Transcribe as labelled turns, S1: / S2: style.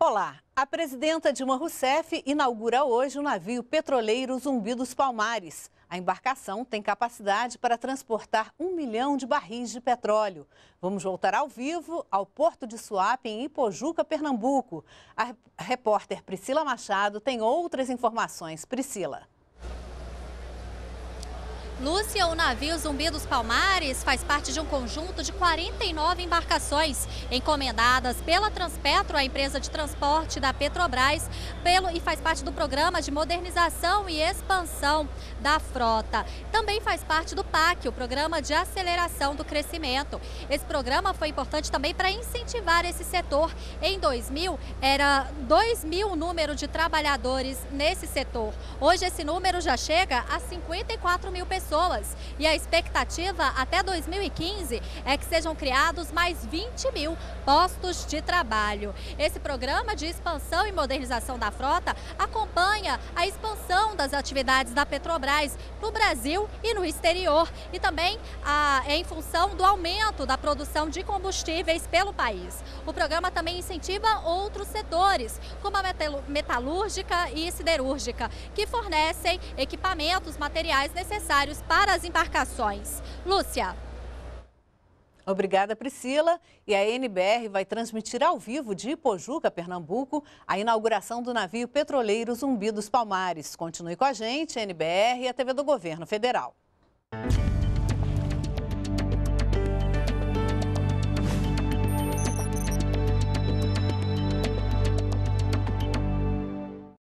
S1: Olá, a presidenta Dilma Rousseff inaugura hoje o navio petroleiro Zumbi dos Palmares. A embarcação tem capacidade para transportar 1 milhão de barris de petróleo. Vamos voltar ao vivo ao Porto de Suape, em Ipojuca, Pernambuco. A repórter Priscila Machado tem outras informações. Priscila.
S2: Lúcia, o navio Zumbi dos Palmares faz parte de um conjunto de 49 embarcações encomendadas pela Transpetro, a empresa de transporte da Petrobras, e faz parte do programa de modernização e expansão da frota. Também faz parte do PAC, o Programa de Aceleração do Crescimento. Esse programa foi importante também para incentivar esse setor. Em 2000, era 2.000 o número de trabalhadores nesse setor. Hoje esse número já chega a 54 mil pessoas. E a expectativa até 2015 é que sejam criados mais 20 mil postos de trabalho. Esse programa de expansão e modernização da frota acompanha a expansão das atividades da Petrobras no Brasil e no exterior. E também é em função do aumento da produção de combustíveis pelo país. O programa também incentiva outros setores, como a metalúrgica e siderúrgica, que fornecem equipamentos, materiais necessários para as embarcações. Lúcia.
S1: Obrigada, Priscila. E a NBR vai transmitir ao vivo de Ipojuca, Pernambuco, a inauguração do navio petroleiro Zumbi dos Palmares. Continue com a gente, a NBR e a TV do Governo Federal.